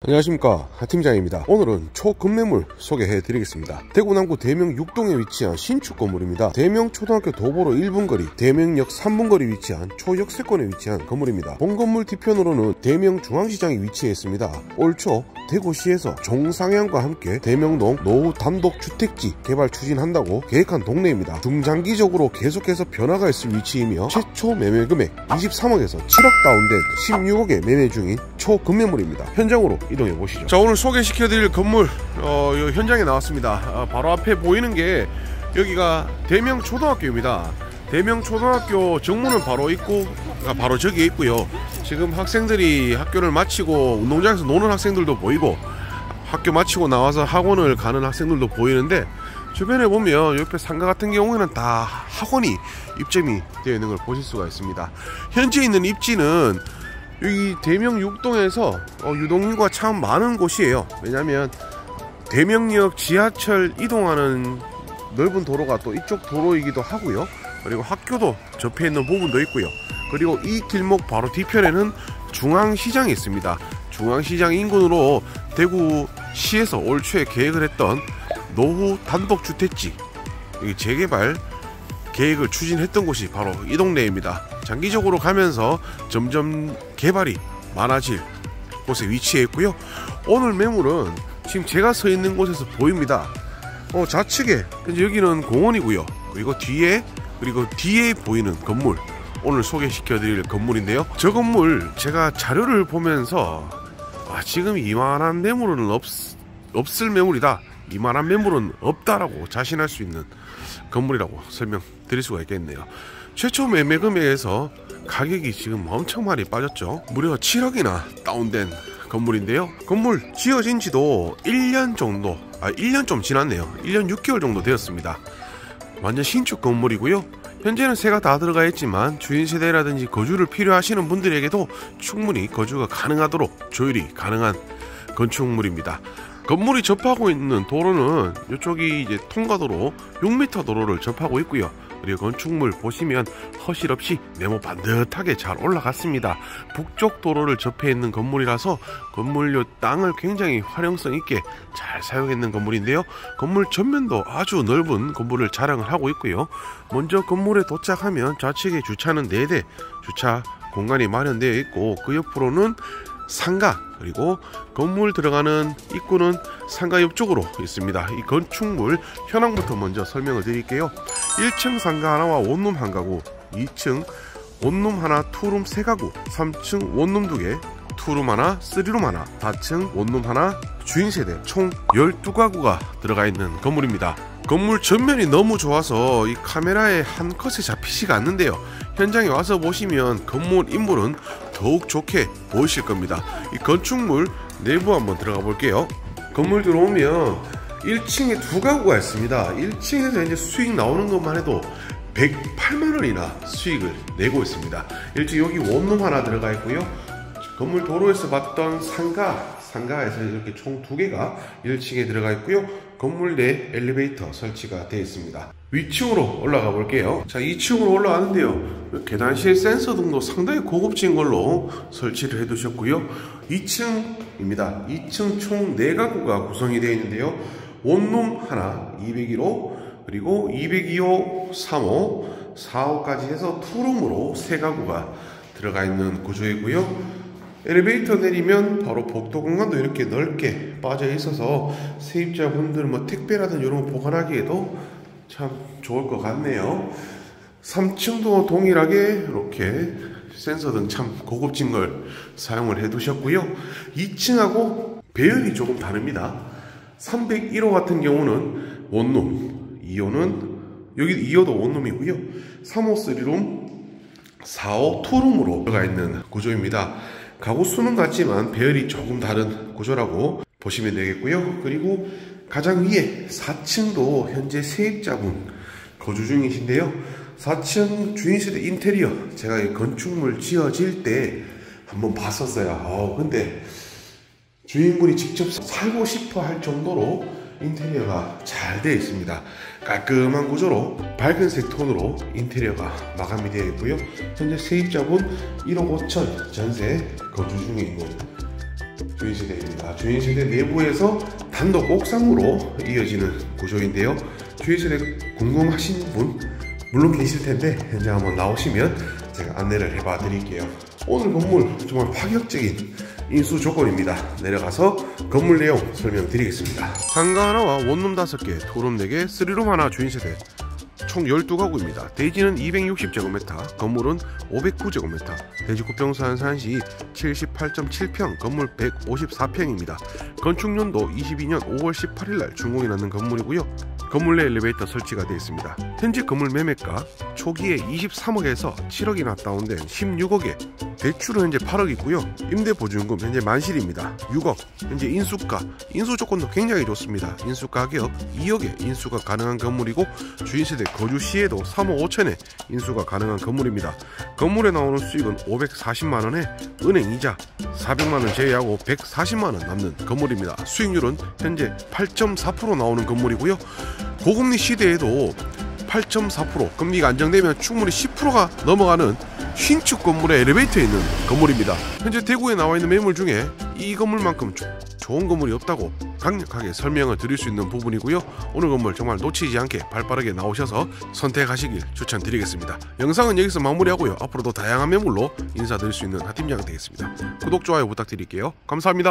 안녕하십니까, 하팀장입니다. 오늘은 초급매물 소개해 드리겠습니다. 대구 남구 대명 6동에 위치한 신축 건물입니다. 대명 초등학교 도보로 1분 거리, 대명역 3분 거리 위치한 초역세권에 위치한 건물입니다. 본 건물 뒤편으로는 대명 중앙시장이 위치해 있습니다. 올 초 대구시에서 종상향과 함께 대명동 노후 단독주택지 개발 추진한다고 계획한 동네입니다. 중장기적으로 계속해서 변화가 있을 위치이며 최초 매매 금액 23억에서 7억 다운된 16억에 매매 중인 초급매물입니다. 현장으로 이동해 보시죠. 자, 오늘 소개시켜드릴 건물 현장에 나왔습니다. 바로 앞에 보이는 게 여기가 대명 초등학교입니다. 대명 초등학교 정문은 바로 입구가 바로 저기에 있고요. 지금 학생들이 학교를 마치고 운동장에서 노는 학생들도 보이고 학교 마치고 나와서 학원을 가는 학생들도 보이는데, 주변에 보면 옆에 상가 같은 경우에는 다 학원이 입점이 되어 있는 걸 보실 수가 있습니다. 현재 있는 입지는 여기 대명 6동에서 유동인구가 참 많은 곳이에요. 왜냐면 대명역 지하철 이동하는 넓은 도로가 또 이쪽 도로이기도 하고요. 그리고 학교도 접해 있는 부분도 있고요. 그리고 이 길목 바로 뒤편에는 중앙시장이 있습니다. 중앙시장 인근으로 대구시에서 올 초에 계획을 했던 노후 단독주택지 재개발 계획을 추진했던 곳이 바로 이 동네입니다. 장기적으로 가면서 점점 개발이 많아질 곳에 위치해 있고요. 오늘 매물은 지금 제가 서 있는 곳에서 보입니다. 좌측에 여기는 공원이고요. 그리고 뒤에 보이는 건물, 오늘 소개시켜 드릴 건물인데요. 저 건물 제가 자료를 보면서 지금 이만한 매물은 없을 매물이다, 이만한 매물은 없다라고 자신할 수 있는 건물이라고 설명드릴 수가 있겠네요. 최초 매매 금액에서 가격이 지금 엄청 많이 빠졌죠. 무려 7억이나 다운된 건물인데요. 건물 지어진 지도 1년 정도, 1년 좀 지났네요. 1년 6개월 정도 되었습니다. 완전 신축 건물이고요. 현재는 새가 다 들어가 있지만 주인 세대라든지 거주를 필요하시는 분들에게도 충분히 거주가 가능하도록 조율이 가능한 건축물입니다. 건물이 접하고 있는 도로는 이쪽이 이제 통과도로 6m 도로를 접하고 있고요. 그리고 건축물 보시면 허실 없이 네모 반듯하게 잘 올라갔습니다. 북쪽 도로를 접해 있는 건물이라서 건물요 땅을 굉장히 활용성 있게 잘 사용했는 건물인데요. 건물 전면도 아주 넓은 건물을 자랑을 하고 있고요. 먼저 건물에 도착하면 좌측에 주차는 4대 주차 공간이 마련되어 있고, 그 옆으로는 상가, 그리고 건물 들어가는 입구는 상가 옆쪽으로 있습니다. 이 건축물 현황부터 먼저 설명을 드릴게요. 1층 상가 하나와 원룸 한 가구, 2층 원룸 하나, 투룸 3가구, 3층 원룸 2개, 투룸 하나, 3룸 하나, 4층 원룸 하나, 주인 세대 총 12가구가 들어가 있는 건물입니다. 건물 전면이 너무 좋아서 이 카메라에 한 컷에 잡히지가 않는데요. 현장에 와서 보시면 건물 인물은 더욱 좋게 보이실 겁니다. 이 건축물 내부 한번 들어가 볼게요. 건물 들어오면 1층에 2가구가 있습니다. 1층에서 이제 수익 나오는 것만 해도 108만원이나 수익을 내고 있습니다. 1층 여기 원룸 하나 들어가 있고요. 건물 도로에서 봤던 상가에서 이렇게 총 2개가 1층에 들어가 있고요. 건물 내 엘리베이터 설치가 되어 있습니다. 위층으로 올라가 볼게요. 자, 2층으로 올라가는데요. 계단실 센서 등도 상당히 고급진 걸로 설치를 해 두셨고요. 2층입니다. 2층 총 4가구가 구성이 되어 있는데요. 원룸 하나 201호, 그리고 202호, 3호, 4호까지 해서 투룸으로 3가구가 들어가 있는 구조이고요. 엘리베이터 내리면 바로 복도 공간도 이렇게 넓게 빠져 있어서 세입자분들 택배라든 이런 거 보관하기에도 참 좋을 것 같네요. 3층도 동일하게 이렇게 센서 등 참 고급진 걸 사용을 해 두셨고요. 2층하고 배열이 조금 다릅니다. 301호 같은 경우는 원룸, 2호는 여기 2호도 원룸이고요. 3호 3룸, 4호 투룸으로 들어가 있는 구조입니다. 가구 수는 같지만 배열이 조금 다른 구조라고 보시면 되겠고요. 그리고 가장 위에 4층도 현재 세입자분 거주 중이신데요. 4층 주인세대 인테리어 제가 이 건축물 지어질 때 한번 봤었어요. 근데 주인분이 직접 살고 싶어 할 정도로 인테리어가 잘 되어 있습니다. 깔끔한 구조로 밝은색 톤으로 인테리어가 마감이 되어 있고요. 현재 세입자분 1억 5천 전세 거주 중에 있는 주인세대입니다. 주인세대 내부에서 단독 옥상으로 이어지는 구조인데요. 주인세대 궁금하신 분 물론 계실 텐데 현재 한번 나오시면 제가 안내를 해봐 드릴게요. 오늘 건물 정말 파격적인 인수 조건입니다. 내려가서 건물 내용 설명드리겠습니다. 상가 하나와 원룸 5개, 투룸 4개, 3룸 하나 주인세대 총 12가구입니다. 대지는 260제곱미터, 건물은 509제곱미터, 대지구평산 산시 78.7평, 건물 154평입니다. 건축연도 22년 5월 18일날 준공이 났는 건물이고요. 건물 내 엘리베이터 설치가 되어 있습니다. 현재 건물 매매가 초기에 23억에서 7억이나 다운된 16억에 대출은 현재 8억 있고요. 임대보증금 현재 만실입니다. 6억. 현재 인수가, 인수 조건도 굉장히 좋습니다. 인수 가격 2억에 인수가 가능한 건물이고 주인세대 거주 시에도 3억 5천에 인수가 가능한 건물입니다. 건물에 나오는 수익은 540만원에 은행 이자 400만원 제외하고 140만원 남는 건물입니다. 수익률은 현재 8.4% 나오는 건물이고요. 고금리 시대에도 8.4% 금리가 안정되면 충분히 10%가 넘어가는 신축 건물의 엘리베이터에 있는 건물입니다. 현재 대구에 나와 있는 매물 중에 이 건물만큼 좋은 건물이 없다고 강력하게 설명을 드릴 수 있는 부분이고요. 오늘 건물 정말 놓치지 않게 발빠르게 나오셔서 선택하시길 추천드리겠습니다. 영상은 여기서 마무리하고요. 앞으로도 다양한 매물로 인사드릴 수 있는 하팀장 되겠습니다. 구독, 좋아요 부탁드릴게요. 감사합니다.